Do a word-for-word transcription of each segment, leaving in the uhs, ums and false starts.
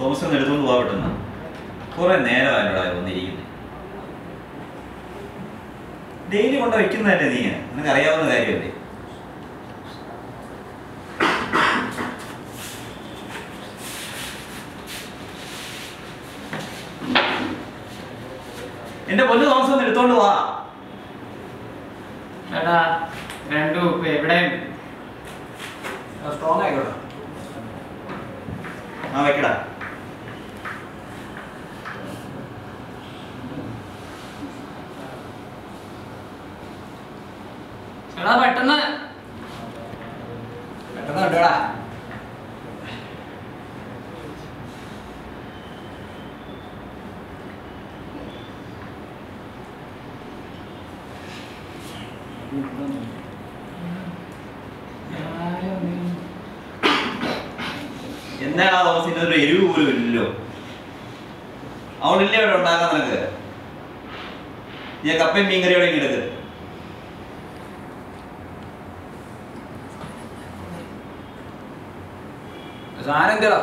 Thomas ഒന്ന് എടുത്തുകൊണ്ട് പോകാൻ പറ്റുന്ന കുറെ നേരമായിട്ടാ വന്നിരിക്കുന്നത്. ഡെയിലി കൊണ്ട് വെക്കുന്നതല്ലേ നീ, നിനക്ക് അറിയാവുന്ന കാര്യമല്ലേ. എന്റെ പൊന്നു തോമസ് ഒന്ന് എടുത്തോണ്ട് പോവാ. ചേട്ടാ രണ്ടു ഉപ്പ് എവിടെ സ്ട്രോങ് ആയിക്കോട്ടെ. ആ വെക്കടാ. ചേട്ടാ പെട്ടെന്ന് പെട്ടെന്ന് കണ്ടോടാ. എന്താണ് ആ തോമസ് ഇതിനൊരു എരിവ് പോലും ഇല്ലല്ലോ. അവളില്ലേ ഇവിടെ ഉണ്ടാക്കാൻ നിനക്ക്. ഞാൻ കപ്പയും മീൻകറിയോടെ ഇങ്ങെടുക്ക്. സാധനം എന്താ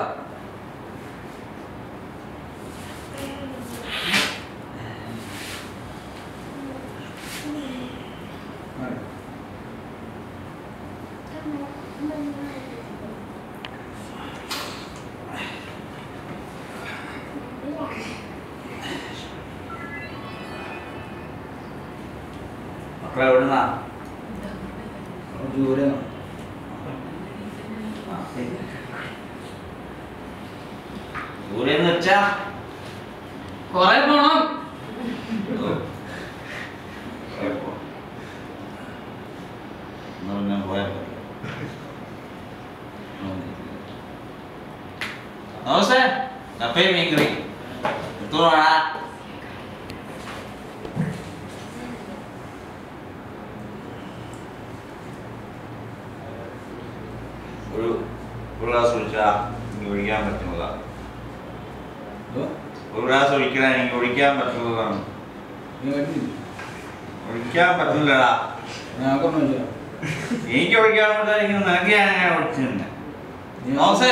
മക്കളെ എവിടുന്നാ? ദൂരെ. ദൂരെന്ന് വെച്ചാ കൊറേ പോണം. തോമസേ കപ്പയും മീൻകറി എടുത്തോളാ. ഒരു ഒരു ഗ്ലാസ് ഒഴിച്ചാ എനിക്ക് ഒഴിക്കാൻ പറ്റുന്നതാണ്. ഒരു ഗ്ലാസ് ഒഴിക്കണം, എനിക്ക് ഒഴിക്കാൻ പറ്റുന്നതാണ്. ഒഴിക്കാൻ പറ്റില്ലടാ. എനിക്ക് ഒഴിക്കാൻ പറ്റാതിരിക്കുന്ന നിനക്ക് ഞാൻ അങ്ങനെ ഒഴിച്ചിട്ടുണ്ട്. തോമസേ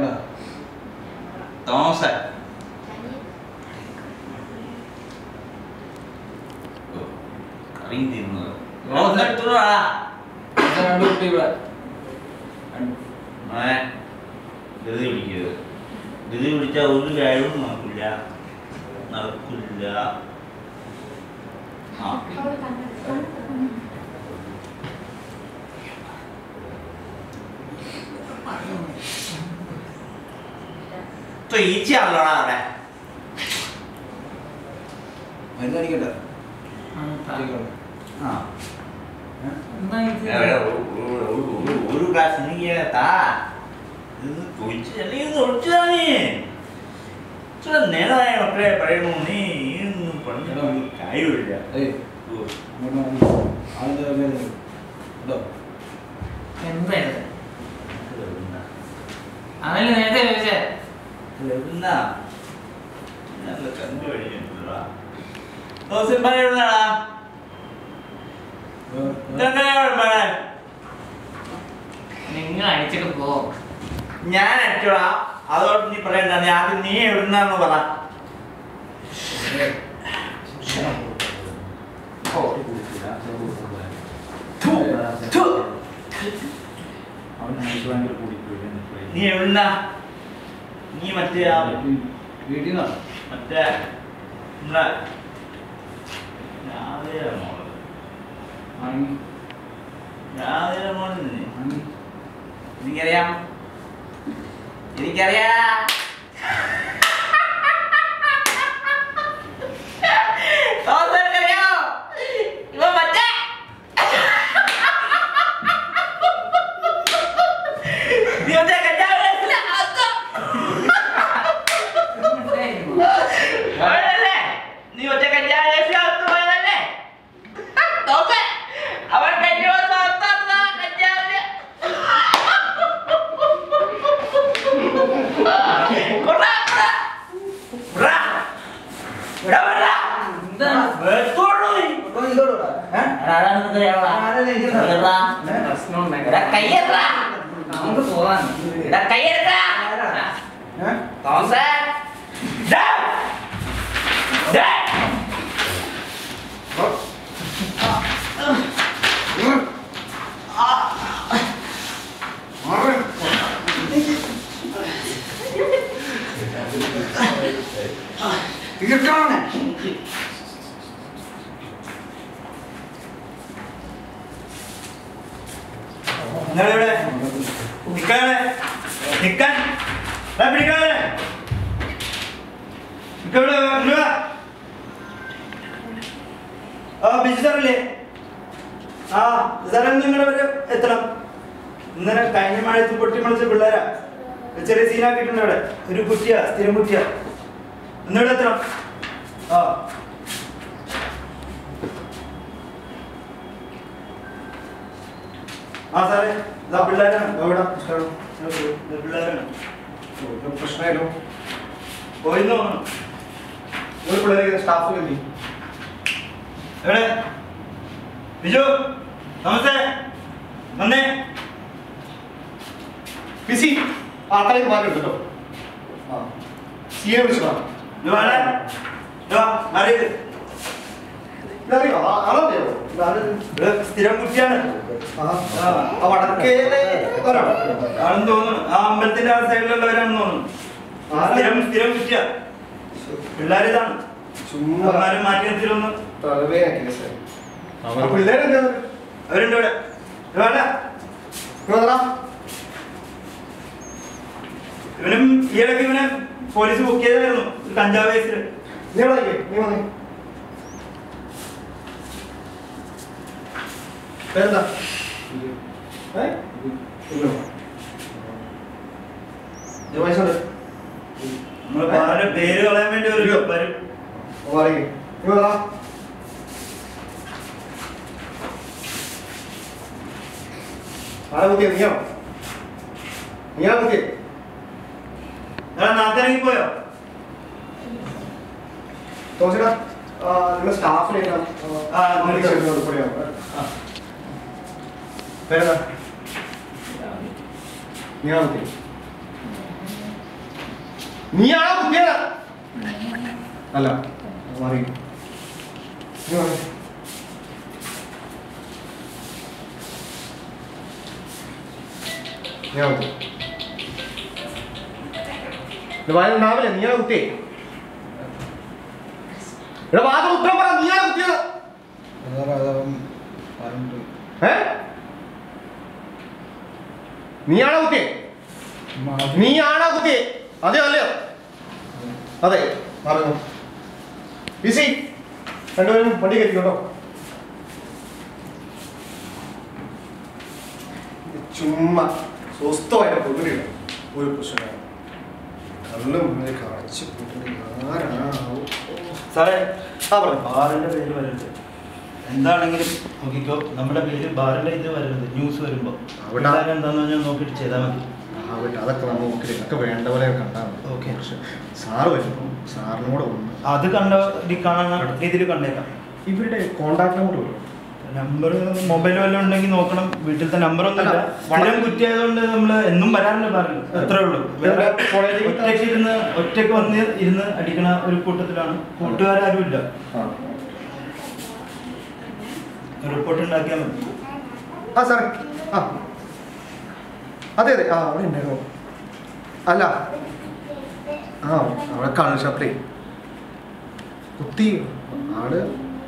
തോമസേ കറിയും തീരുന്നത് എടുത്തോളാ. ധൃതി പിടിക്കരുത്. ധൃതി പിടിച്ചാൽ ഒരു കാര്യവും നടക്കില്ല നടക്കില്ല. ആ ഈച്ചയാണല്ലോടാ അവിടെ. മരുന്ന് അടിക്കട്ടെ. ആ ഒരു ഗ്ലാസ് എനിക്ക് താ. ഇത് തൊഴിച്ച് അല്ലെങ്കിൽ ഇത് ഒഴിച്ചാ നീ ഇത്ര നേരമായ മക്കളെ പറയണു. നീ പറഞ്ഞ കാര്യമില്ല. എന്തായത് അതല്ലേ നേരത്തെ ചോദിച്ചേ. കണ്ടു കഴിഞ്ഞിട്ടുള്ളതാ. ദിവസം പറയുന്നതാ നിങ്ങൾ അടിച്ചിട്ട് പോ. ഞാൻ അടിച്ചോടാ. അതോട്ട് നീ പറയണ്ട. നീ ആദ്യം നീ എവിടുന്നാന്ന് പറ. നീ എവിടുന്നാ? നീ മറ്റേ വീട്ടിൽ നിന്നോ? മറ്റേ എനിക്കറിയാം എനിക്കറിയാം നമുക്ക് പോവാൻ. തോമസേ ബിജുസാറല്ലേ? ആ സാറേ, നിങ്ങളവരെ എത്തണം. ഇന്നലെ കഴിഞ്ഞ മഴയത്ത് പൊട്ടി മുളച്ച പിള്ളേരാ, ചെറിയ സീനാക്കിയിട്ടുണ്ട് അവിടെ. ഒരു കുറ്റിയാ, സ്ഥിരം കുറ്റിയാ. ഇന്നിവിടെ എത്തണം. ആ ആ സാറേ, ഇതാ പിള്ളേരാണ്. എവിടെ പിള്ളേരാണ്? പ്രശ്നമായാലോ? പോയിന്ന് തോന്നണം. ഒരു പിള്ളേരെ സ്റ്റാഫ് നീ എവിടെ? ബിജു, നമസ്തേ. വന്നേ. ബിസി ആൾക്കാർക്ക് മാറ്റി കേട്ടോ. ആ സി എ വിളിച്ചോ? ഇതറിയോ? ആളറിയോ? സ്ഥിരം കുറ്റിയാണ്. വടക്കേലെ ആണെന്ന് തോന്നുന്നു. ആ അമ്പലത്തിന്റെ ആ സൈഡിലുള്ളവരാണെന്ന് തോന്നുന്നു. സ്ഥിരം സ്ഥിരം കുറ്റിയ പിള്ളേരിതാണ്. ചുമ്മാ മാറ്റി നിർത്തിയിലൊന്ന് പിള്ളേരെന്താ അവരുണ്ട് ഇവിടെ. വേണ്ട, ഇവനും ഈയിടയ്ക്ക് ഇവനെ പോലീസ് ബുക്ക് ചെയ്തായിരുന്നു ഒരു കഞ്ചാവ് കേസിൽ. നീ വന്നേ നീ വന്നേ പേരെന്താ? നമ്മള് ബാറിന്റെ പേര് കളയാൻ വേണ്ടി ഒരു വരും. ആളെ കുത്തിയ നീയാണോ? നീയാ കുത്തിയ? നാട്ടിറങ്ങി പോയോ? തോച്ചടാ, നിങ്ങളുടെ സ്റ്റാഫിനെ പേരെന്താ? നീയാ കുത്തിയ? നീയാണോ കുത്തിയത്? അല്ല, മാറി. നീ മാറി. ഞാൻ കുത്തി. വായണ്ടാവില്ല, നീയാണ് കുത്തിയേ. ഇവിടെ വാദം ഉത്തരം പറ, നീയാണ് കുത്തിയത്. ഏ നീയാണോ കുത്തിയേ? നീയാണോ കുത്തിയേ? അതെയോ അല്ലയോ? അതെ, പറഞ്ഞു. ബിസി രണ്ടുപേരും വണ്ടി കയറ്റിക്കോട്ടോ. ചുമ്മാ സ്വസ്ഥമായിട്ട് പൊതുവില്ല ഒരു പ്രശ്നമാണ്. കള്ളും കാഴ്ച സാറേ, ആ പറഞ്ഞു. ബാറിന്റെ പേര് വരരുത്. എന്താണെങ്കിലും നോക്കിക്കോ, നമ്മുടെ പേര് ബാറിന്റെ ഇത് വരരുത്. ന്യൂസ് വരുമ്പോ എന്താന്ന് പറഞ്ഞാൽ നോക്കിയിട്ട് ചെയ്താൽ മതി. ആവട്ടെ, അതൊക്കെ നമ്മൾ നോക്കില്ല. ഇതൊക്കെ വേണ്ട പോലെ കണ്ടാൽ മതി. ഓക്കെ. പക്ഷെ സാറ് വരുമ്പോൾ സാറിനും കൂടെ ഒന്ന് അത് കണ്ട കാണുന്ന രീതിയിൽ കണ്ടേക്കാം. ഇവരുടെ കോണ്ടാക്ട് നമ്പർ വരും. നമ്പർ മൊബൈൽ വല്ലതും ഉണ്ടെങ്കിൽ നോക്കണം. വീട്ടിലത്തെ നമ്പറൊന്നും ഇല്ല. വളരെ കുറ്റിയായതുകൊണ്ട് നമ്മൾ എന്നും വരാറില്ല പറഞ്ഞു. അത്രേ ഉള്ളൂ. വേറെ ഒറ്റയ്ക്ക് ഇരുന്ന് ഒറ്റയ്ക്ക് വന്ന് ഇരുന്ന് അടിക്കണ ഒരു കൂട്ടത്തിലാണ്. കൂട്ടുകാരും ഇല്ല. റിപ്പോർട്ട് ഉണ്ടാക്കിയാൽ മതി. ആ സാറേ, ആ അതെ അതെ, ആ അവിടെ ഉണ്ടായിരുന്നു. അല്ല, ആ അവിടെ കള്ള് ഷാപ്പിലേ കുത്തി ആള്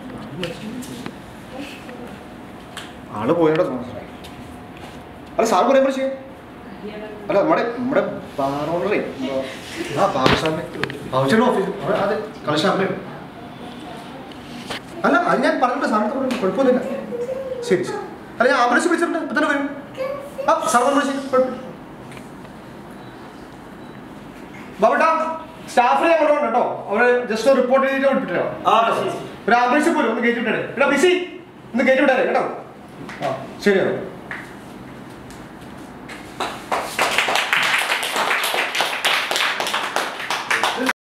ആള് പോയതോടെ തോന്നുന്നു സാറേ. അല്ല സാറ് പറയാൻ പക്ഷേ അല്ല നമ്മുടെ നമ്മുടെ ബാറോണറേ ആ ബാബു സാറിനെ ബാബുച്ചേട്ടൻ ഓഫീസ് അവിടെ അതെ കള്ള് ഷാപ്പിലേ. അല്ല അത് ഞാൻ പറഞ്ഞിട്ട് സാറിന് കുഴപ്പമൊന്നുമില്ല. ശരി ശരി. അല്ല ഞാൻ ആംബുലൻസ് വിളിച്ചിട്ടുണ്ട്, ഇപ്പം തന്നെ വരും. ആ സാറിനെ വിളിച്ച് കുഴപ്പമില്ല. ബാബുട്ടാ, സ്റ്റാഫിനെ ഞാൻ കൊണ്ടുപോകണം കേട്ടോ. അവരെ ജസ്റ്റ് റിപ്പോർട്ട് ചെയ്തിട്ട് വിട്ടിട്ടോ. ഒരു ആംബുലൻസ് പോലും ഒന്ന് കയറ്റി വിട്ടേ. എടാ ബിസി ഒന്ന് കയറ്റി വിട്ടാലേ കേട്ടോ. ആ ശരി.